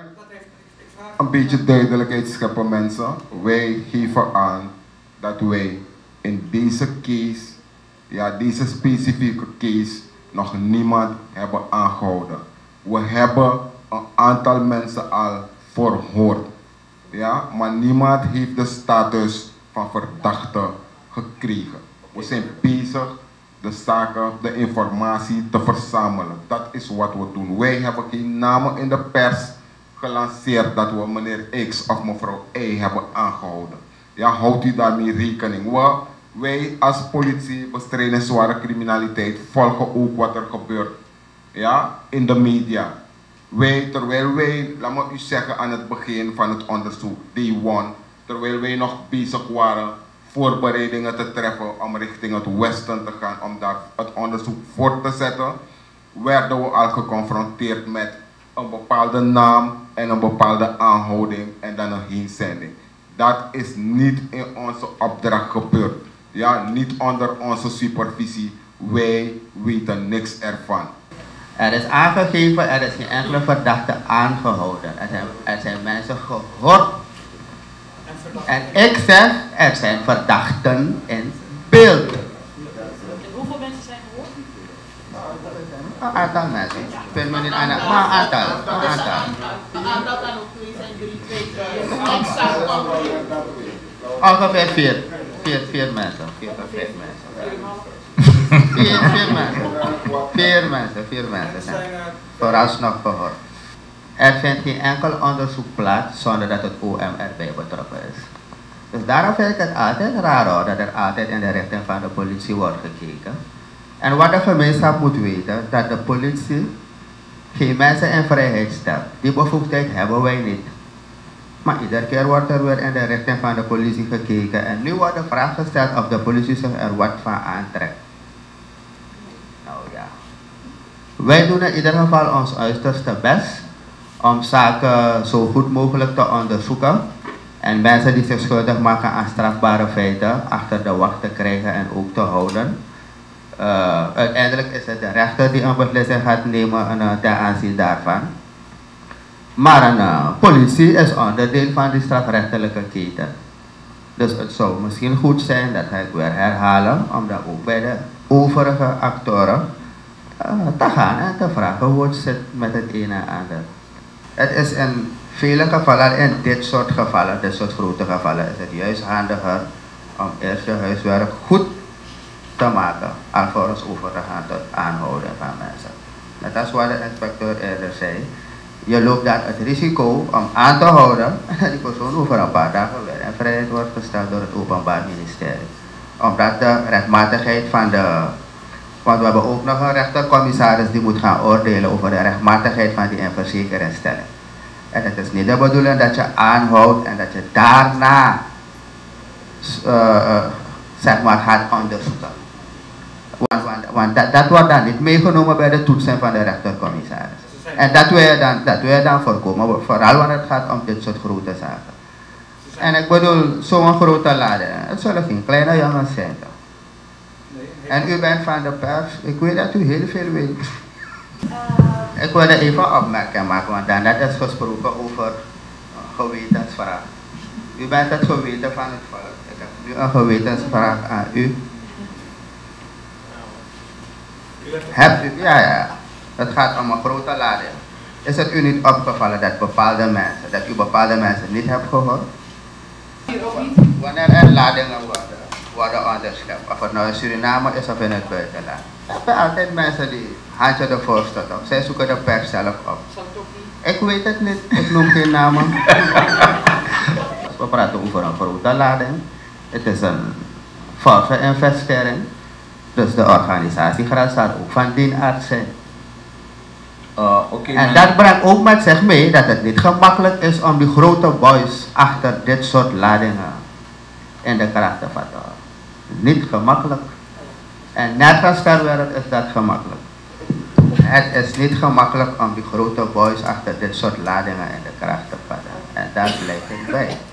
Een beetje duidelijkheid scheppen, mensen. Wij geven aan dat wij in deze case, ja, deze specifieke case, nog niemand hebben aangehouden. We hebben een aantal mensen al verhoord. Ja, maar niemand heeft de status van verdachte gekregen. We zijn bezig de zaken, de informatie te verzamelen. Dat is wat we doen. Wij hebben geen namen in de pers gelanceerd dat we meneer X of mevrouw Y hebben aangehouden. Ja, houdt u daarmee rekening. Wij als politie bestrijden zware criminaliteit, volgen ook wat er gebeurt, ja, in de media. Terwijl wij, laat me u zeggen aan het begin van het onderzoek, day one, terwijl wij nog bezig waren voorbereidingen te treffen om richting het westen te gaan, om daar het onderzoek voor te zetten, werden we al geconfronteerd met een bepaalde naam en een bepaalde aanhouding en dan een heenzending. Dat is niet in onze opdracht gebeurd. Ja, niet onder onze supervisie. Wij weten niks ervan. Er is aangegeven, er is geen enkele verdachte aangehouden. Er zijn mensen gehoord. En ik zeg, er zijn verdachten in beeld. En hoeveel mensen zijn gehoord? Een aantal mensen. Ik vind me niet aan, maar een aantal. Een aantal kan ook 2 zijn, 3, 2, 3. Ongeveer 4 mensen. 4 tot 5 mensen. 4 mensen zijn vooralsnog gehoord. Er vindt geen enkel onderzoek plaats zonder dat het OM erbij betrokken is. Dus daarom vind ik het altijd raar hoor, dat er altijd in de richting van de politie wordt gekeken. En wat de gemeenschap moet weten, dat de politie geen mensen in vrijheid stelt. Die bevoegdheid hebben wij niet. Maar iedere keer wordt er weer in de richting van de politie gekeken. En nu wordt de vraag gesteld of de politie zich er wat van aantrekt. Nou ja. Wij doen in ieder geval ons uiterste best om zaken zo goed mogelijk te onderzoeken. En mensen die zich schuldig maken aan strafbare feiten achter de wacht te krijgen en ook te houden. Uiteindelijk is het de rechter die een beslissing gaat nemen ten aanzien daarvan. Maar een politie is onderdeel van die strafrechtelijke keten. Dus het zou misschien goed zijn, dat ga ik weer herhalen, om dat ook bij de overige actoren te gaan en te vragen hoe het zit met het een en ander. Het is in vele gevallen, in dit soort gevallen, dit soort grote gevallen, is het juist handiger om eerst je huiswerk goed te maken, alvorens over te gaan tot aanhouden van mensen. Net als wat de inspecteur eerder zei, je loopt dan het risico om aan te houden en dat die persoon over een paar dagen weer in vrijheid wordt gesteld door het Openbaar Ministerie. Omdat de rechtmatigheid van de... Want we hebben ook nog een rechtercommissaris die moet gaan oordelen over de rechtmatigheid van die inverzekeringsstelling. En het is niet de bedoeling dat je aanhoudt en dat je daarna zeg maar gaat onderzoeken. Want dat wordt dan niet meegenomen bij de toetsing van de rechtercommissaris. En dat wil je dan voorkomen, vooral wanneer het gaat om dit soort grote zaken. En ik bedoel, zo'n grote lading, het zullen geen kleine jongens zijn toch? En u bent van de pers, ik weet dat u heel veel weet. Ik wilde even opmerken maken, want dan net is gesproken over gewetensvraag. U bent het geweten van het volk. Ik heb nu een gewetensvraag aan u. Hebt u, ja. Het gaat om een grote lading. Is het u niet opgevallen dat u bepaalde mensen niet hebt gehoord? Wanneer er ladingen worden onderschept, of het nou in Suriname is of in het buitenland. Er zijn altijd mensen die handje ervoor stoten. Zij zoeken de pers zelf op. Ik weet het niet, ik noem geen namen. We praten over een grote lading. Het is een forse investering. Dus de organisatiegraad staat ook van die aard zijn. En dat brengt ook met zich mee dat het niet gemakkelijk is om die grote boys achter dit soort ladingen in de kracht te vatten. Niet gemakkelijk. En nergens ter wereld is dat gemakkelijk. Het is niet gemakkelijk om die grote boys achter dit soort ladingen in de kracht te vatten. En daar blijf ik bij.